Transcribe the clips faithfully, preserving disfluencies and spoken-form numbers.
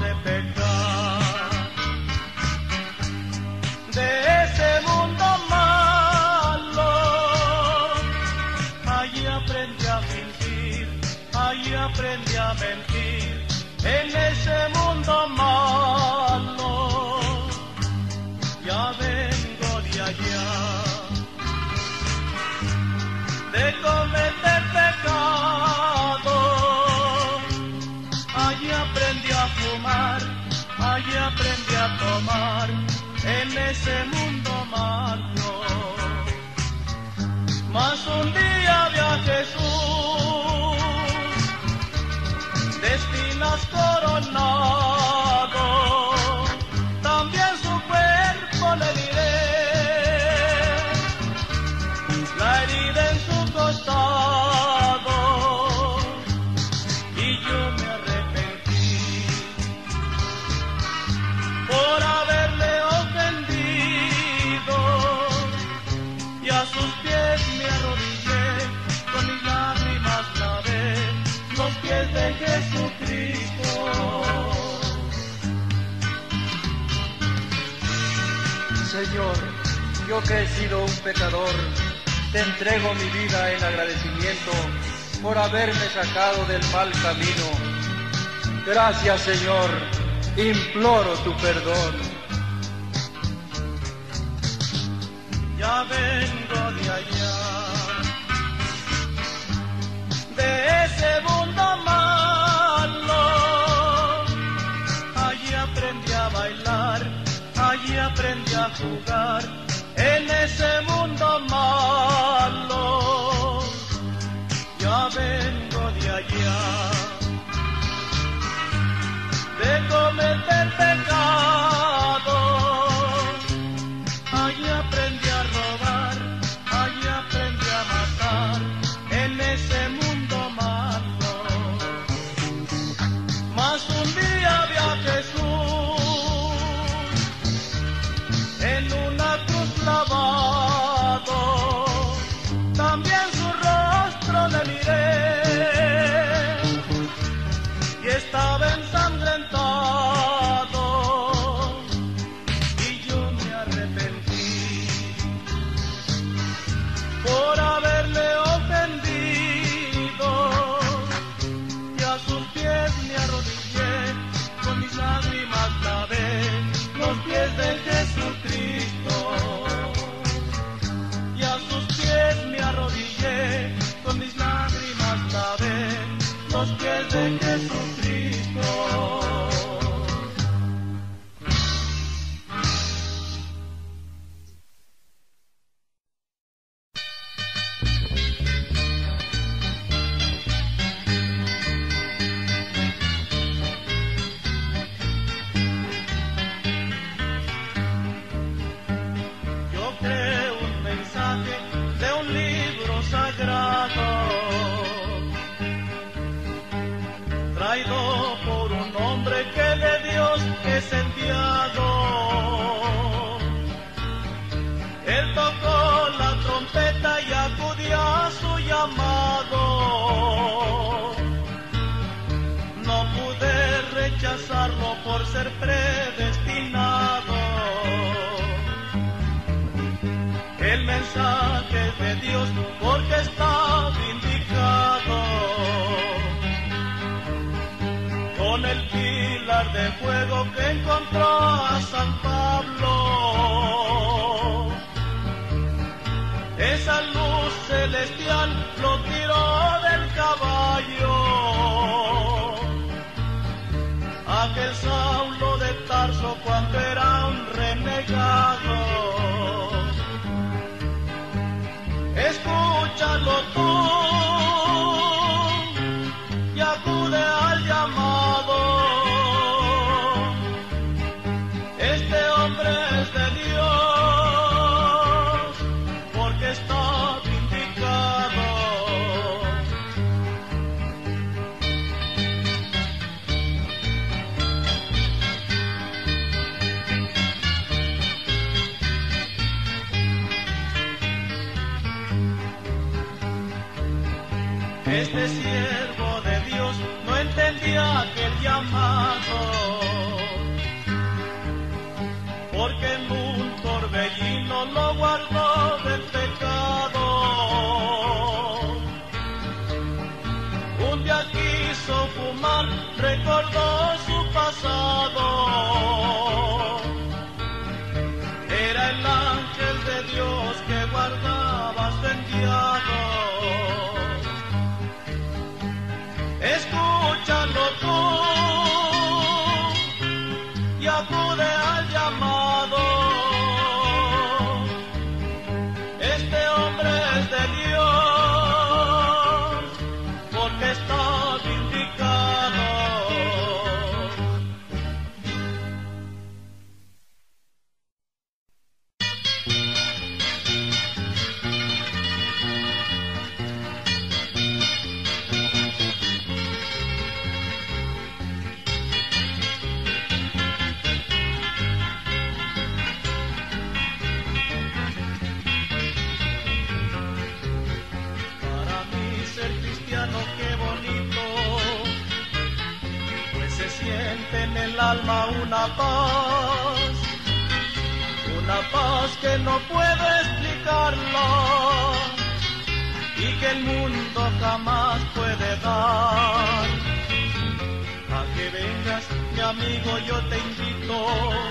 de pecar. De ese mundo malo, allí aprendí a fingir, allí aprendí a mentir, en ese mundo malo. Ya vengo de allá, de cometer pecado. Allí aprendí a fumar, allí aprendí a tomar, en ese mundo malo. Mas un día vi a Jesús, de espinas coronado, también su cuerpo le diré, la herida en su costado, y yo me arrepentí por haberle ofendido, y a sus pies me arrodillé, con mis lágrimas lavé los pies de Jesucristo. Señor, yo que he sido un pecador, te entrego mi vida en agradecimiento por haberme sacado del mal camino. Gracias, Señor, imploro tu perdón. Ya vengo de allá, de ese mundo malo. Allí aprendí a bailar, allí aprendí a jugar, en ese mundo malo. Ya vengo de allá, de cometer pecado. Allí aprendí a robar, allí aprendí a matar, en ese mundo malo. Mas un día vi a Jesús en una cruz clavado, también su rostro le miré, y estaba ensangrentado, y yo me arrepentí por haberle ofendido, y a sus pies me arrodillé, con mis lágrimas lavé los pies de Jesucristo. Y a sus pies me arrodillé, con mis lágrimas lavé los pies de Jesucristo. Yo creo un mensaje de un libro sagrado, traído por un hombre que de Dios es enviado. Él tocó la trompeta y acudió a su llamado. No pude rechazarlo por ser predestinado. El mensaje de Dios porque está vindicado. Con el pilar de fuego que encontró a San Pablo, esa luz celestial lo tiró del caballo. Aquel Saulo de Tarso cuando era un renegado. Escúchalo tú y acude al llamado. Este hombre es de Dios porque está vindicado. Este siervo de Dios no entendía aquel llamado. quiso fumar, recordó su pasado. Era el ángel de Dios que guardaba a su enviado. Escúchalo tú y acude al llamado. Este hombre es de Dios porque está vindicado. Qué bonito, pues se siente en el alma una paz, una paz que no puedo explicarla y que el mundo jamás puede dar. A que vengas, mi amigo, yo te invito,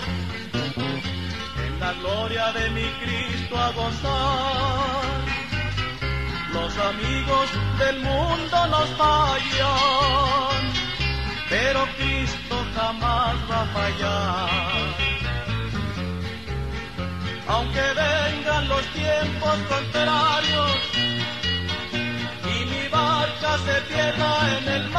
en la gloria de mi Cristo a gozar. Los amigos del mundo nos fallan, pero Cristo jamás va a fallar. Aunque vengan los tiempos contrarios y mi barca se pierda en el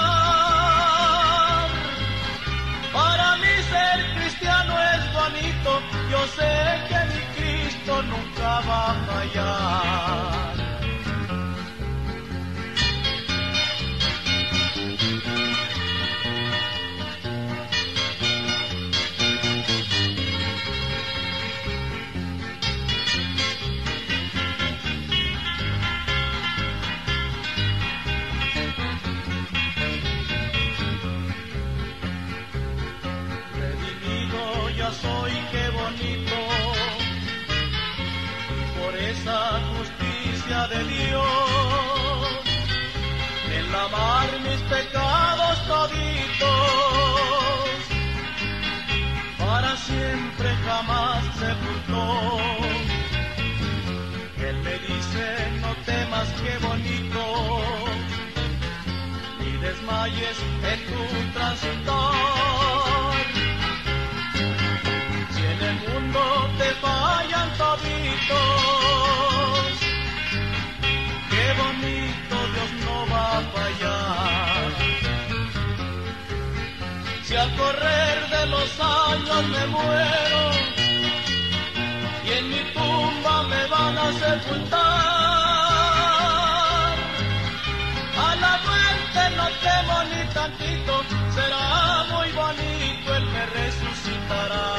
mar, para mí ser cristiano es bonito. Yo sé que mi Cristo nunca va a fallar. Soy, qué bonito, y por esa justicia de Dios, en lavar mis pecados toditos, para siempre jamás sepultó. Él me dice, no temas, qué bonito, ni desmayes en tu transitar. En el mundo te fallan toditos, qué bonito, Dios no va a fallar. Si al correr de los años me muero y en mi tumba me van a sepultar, a la muerte no temo ni tantito, será muy bonito, Él me resucitará.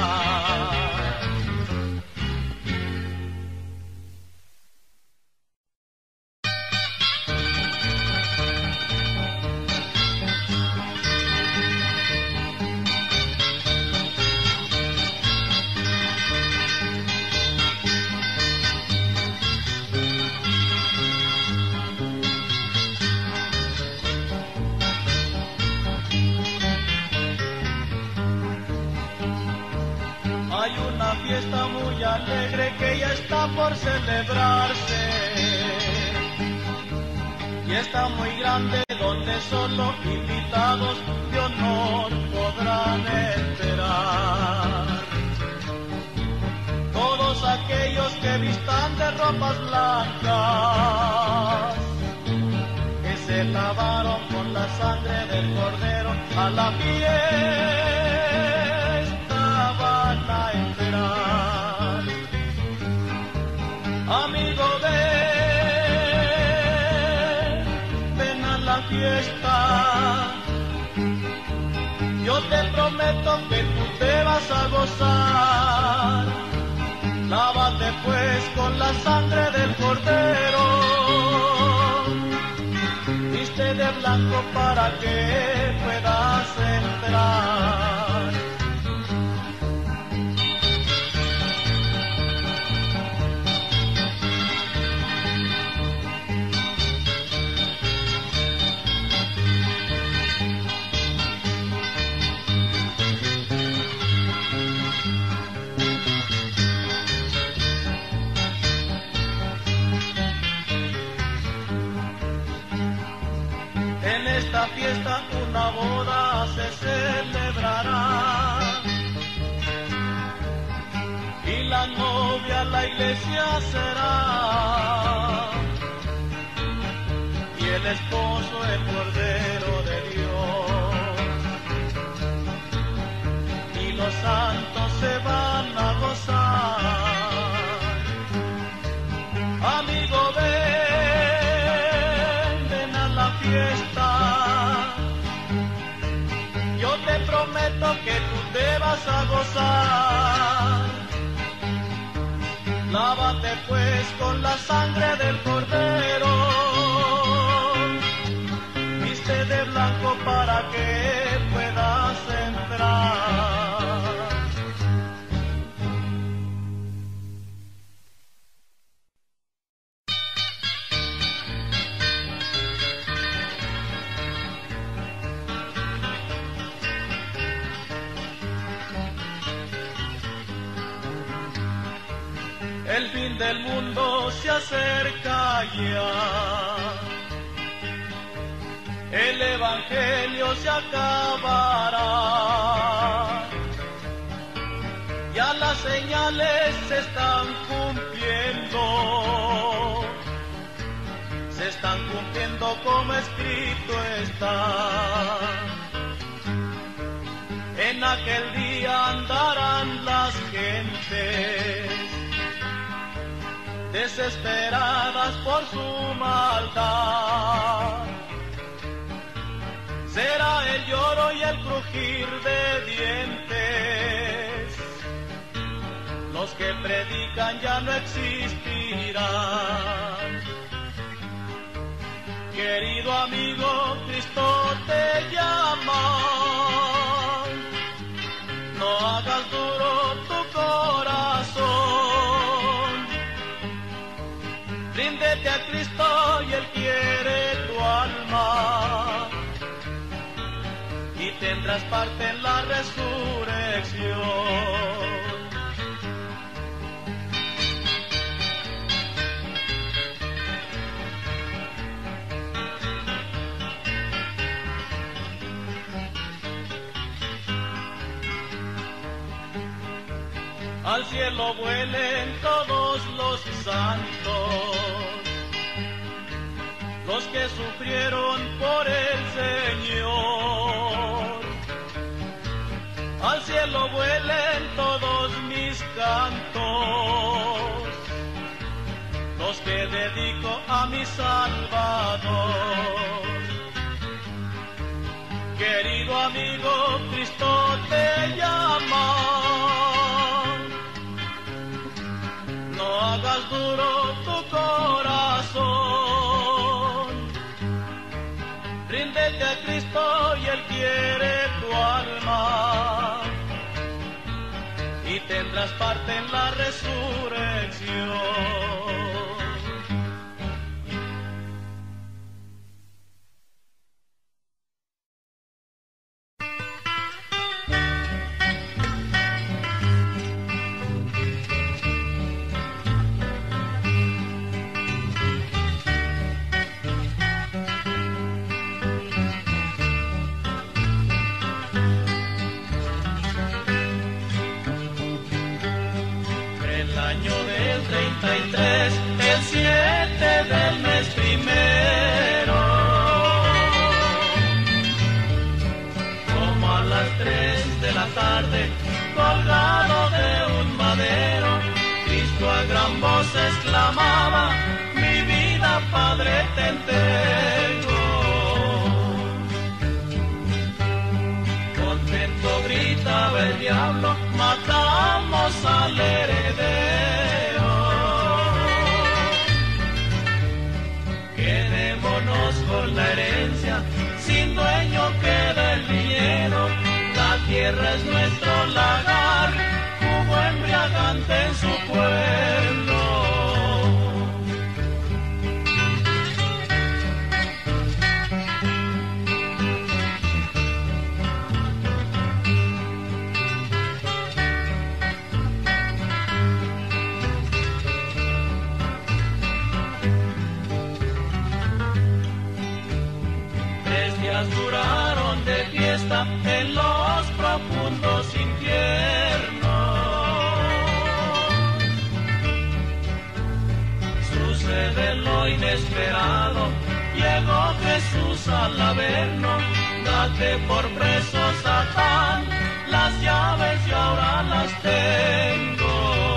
Hay una fiesta muy alegre que ya está por celebrarse, fiesta muy grande donde solo invitados de honor podrán esperar. Todos aquellos que vistan de ropas blancas, que se lavaron con la sangre del Cordero, a la fiesta van a entrar. Amigo, ven, ven a la fiesta. Yo te prometo que tú te vas a gozar. Lávate pues con la sangre del Cordero, viste de blanco para que puedas entrar. en esta fiesta una boda se celebrará. Y la novia la iglesia será, y el esposo el Cordero de Dios. Y los santos se van a gozar. Amigo, ven, ven a la fiesta. Yo te prometo que tú te vas a gozar. Lávate pues con la sangre del Cordero, viste de blanco para que puedas entrar. El fin del mundo se acerca ya, el evangelio se acabará, ya las señales se están cumpliendo, se están cumpliendo como escrito está. En aquel día andarán las gentes desesperadas por su maldad. Será el lloro y el crujir de dientes, los que predican ya no existirán. Querido amigo, Cristo te llama, no hagas duro tu corazón. Ríndete a Cristo y Él quiere tu alma, y tendrás parte en la resurrección. Al cielo vuelen todos los santos, los que sufrieron por el Señor. Al cielo vuelen todos mis cantos, los que dedico a mi Salvador. Querido amigo, Cristo te llama, no hagas duro tu corazón. Ríndete a Cristo y Él quiere tu alma, y tendrás parte en la resurrección. El siete del mes primero, como a las tres de la tarde, colgado de un madero, Cristo a gran voz exclamaba: mi vida, Padre, te entrego. Contento gritaba el diablo: matamos al heredero. Por la herencia, sin dueño queda el viñedo, la tierra es nuestro lagar, jugo embriagante en su pueblo. días duraron de fiesta en los profundos infiernos. Sucede lo inesperado, llegó Jesús al Averno, date por preso Satán, las llaves y ahora las tengo.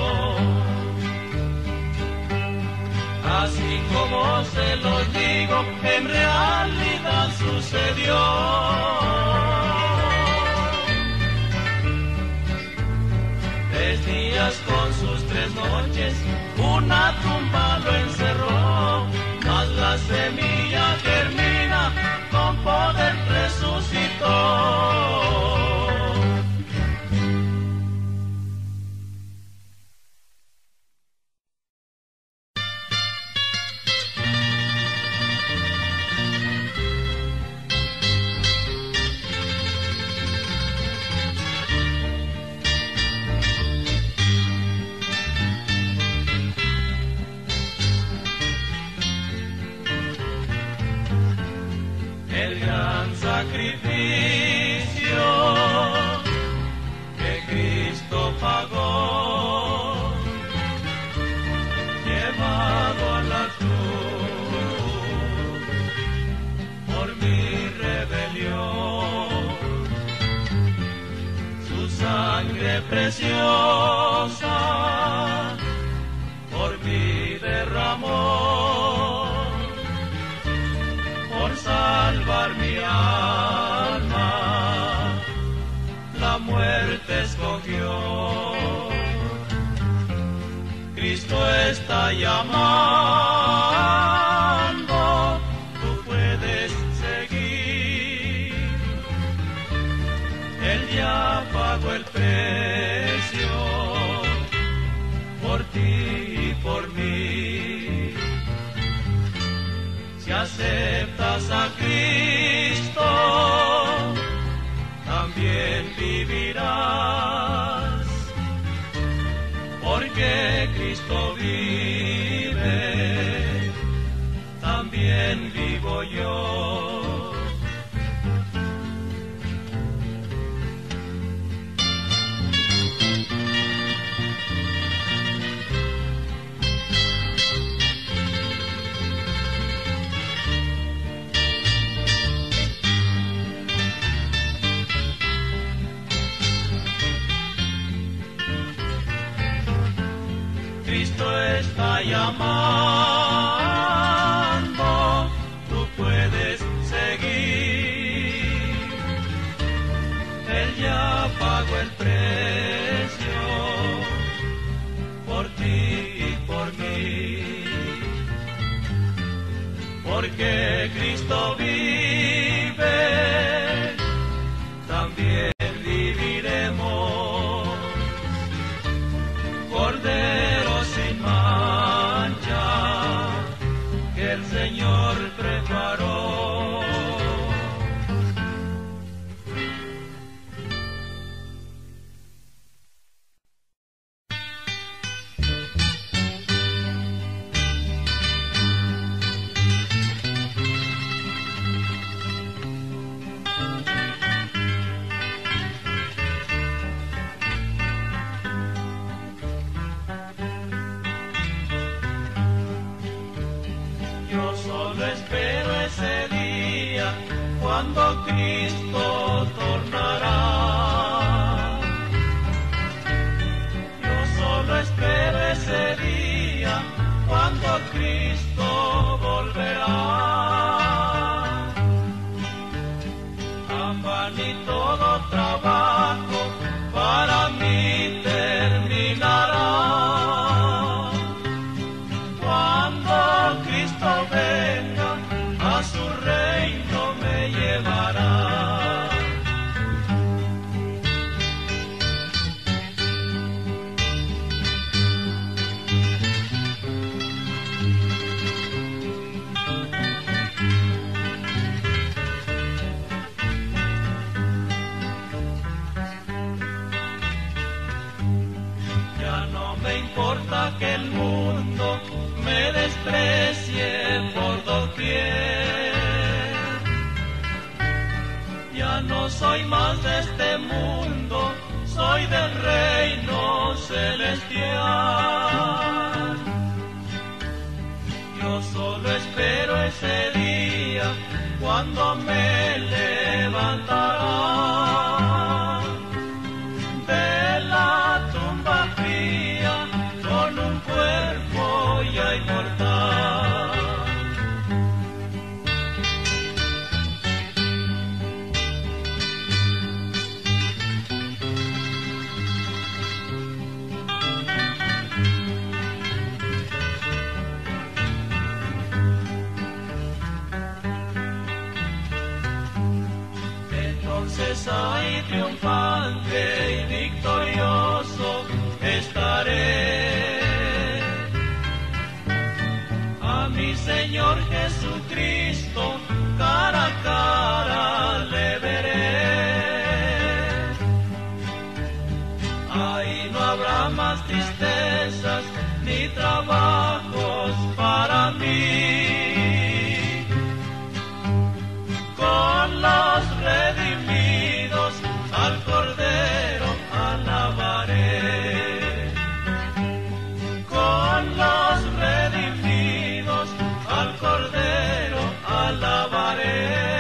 Así como se los digo, en realidad sucedió. Tres días con sus tres noches, una tumba lo encerró, mas la semilla germina, con poder resucitó. Sacrificio que Cristo pagó, llevado a la cruz por mi rebelión, su sangre preciosa por mí derramó, por salvar mi alma, la muerte escogió. Cristo está llamando, tú puedes seguir. Él ya pagó el precio por ti y por mí. Si aceptas a Cristo, también vivirás, porque Cristo vive, también vivo yo. Cristo está llamando, tú puedes seguir. Él ya pagó el precio por ti y por mí. Porque Cristo vive, también viviremos. Cordero sin mancha, que el Señor preparó. Espero ese día cuando Cristo tornará. Yo solo espero ese día cuando Cristo volverá. Afán y todo trabajo para mí terminará. Cuando Cristo venga, a su reino me llevará. Ya no me importa que el mundo me desprecie por doquier. soy más de este mundo, soy del reino celestial. Yo solo espero ese día cuando me levantará de la tumba fría con un cuerpo ya inmortal. Entonces ahí triunfante y victorioso estaré. A mi Señor Jesucristo cara a cara le veré. Ahí no habrá más tristezas ni trabajos para mí. Con los redimidos al Cordero alabaré. Con los redimidos al Cordero alabaré.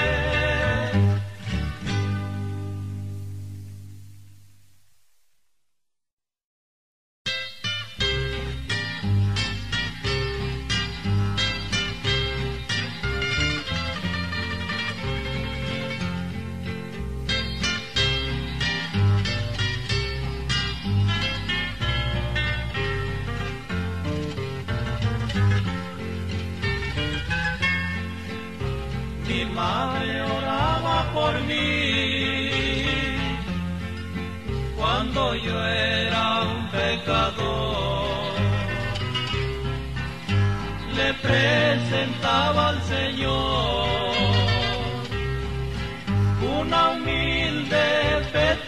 Mi madre oraba por mí cuando yo era un pecador. Le presentaba al Señor una humilde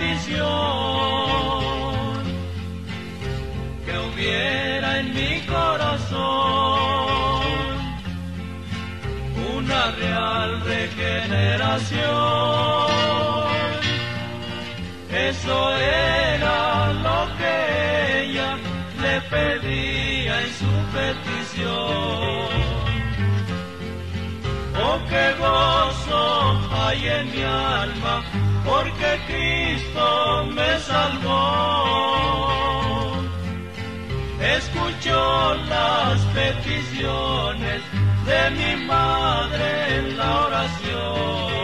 petición, que hubiera en mi corazón una real regeneración. Eso era lo que ella le pedía en su petición. Oh, qué gozo hay en mi alma, porque Cristo me salvó. Escuchó las peticiones de mi madre en la oración.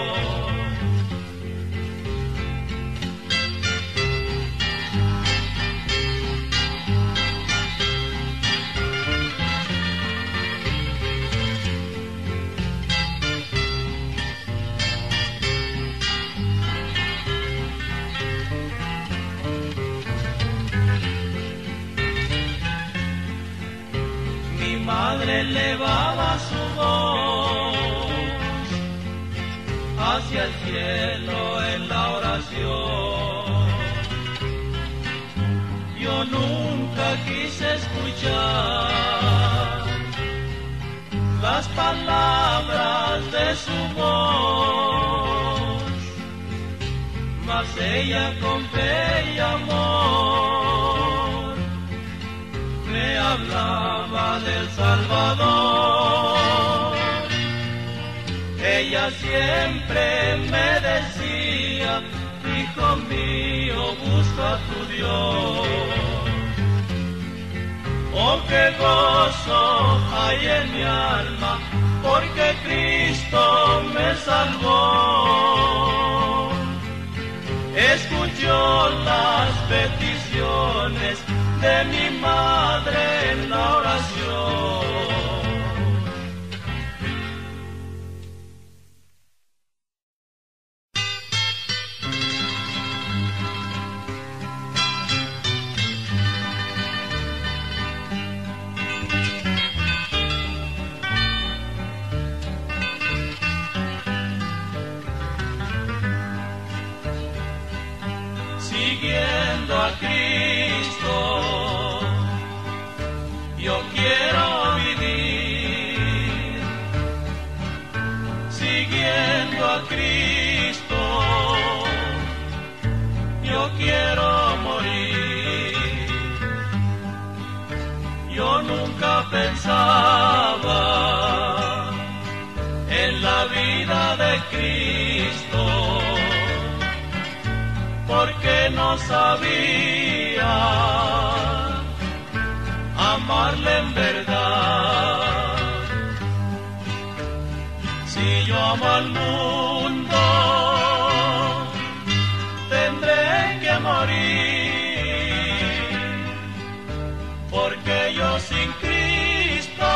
Mi madre elevaba su voz hacia el cielo en la oración. Yo nunca quise escuchar las palabras de su voz, mas ella con fe y amor me hablaba del Salvador. Ella siempre me decía: hijo mío, busca a tu Dios. Oh, qué gozo hay en mi alma, porque Cristo me salvó. Escuchó las peticiones de mi madre en la oración. Siguiendo a Cristo, yo quiero vivir. Siguiendo a Cristo, pensaba en la vida de Cristo, porque no sabía amarle en verdad. Si yo amo al mundo, tendré que morir, porque yo sin Cristo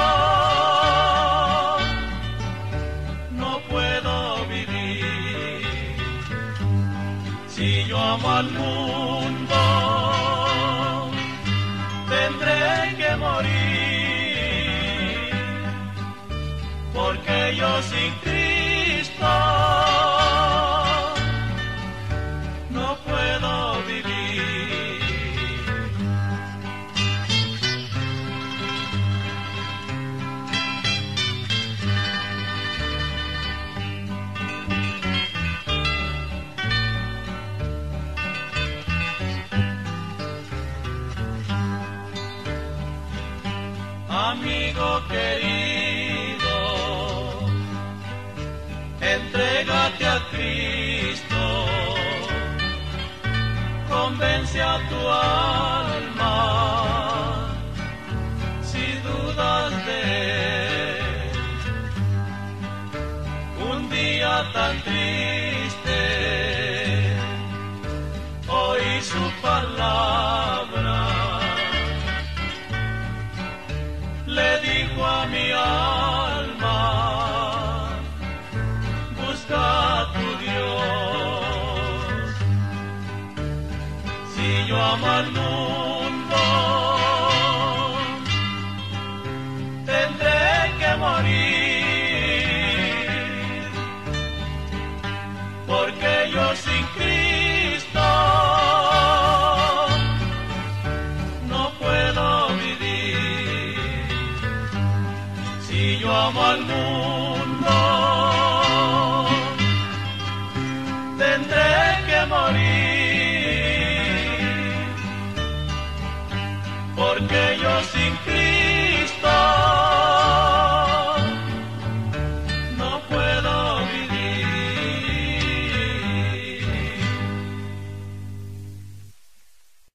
no puedo vivir. Si yo amo al mundo, tendré que morir, porque yo sin Cristo no puedo vivir. Amigo querido, entrégate a Cristo, convence a tu alma, si dudas de Él. Un día tan triste, oí su palabra, le dijo a mi alma, busca a tu Dios. Si yo amo al mundo, tendré que morir, porque yo sin Cristo no puedo vivir. Si yo amo al mundo, tendré que morir, porque yo sin Cristo